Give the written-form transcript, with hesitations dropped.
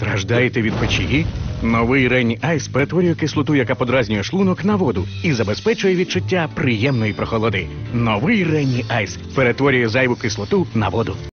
Страждаєте від печії? Новий Рені Айс перетворює кислоту, яка подразнює шлунок, на воду і забезпечує відчуття приємної прохолоди. Новий Рені Айс перетворює зайву кислоту на воду.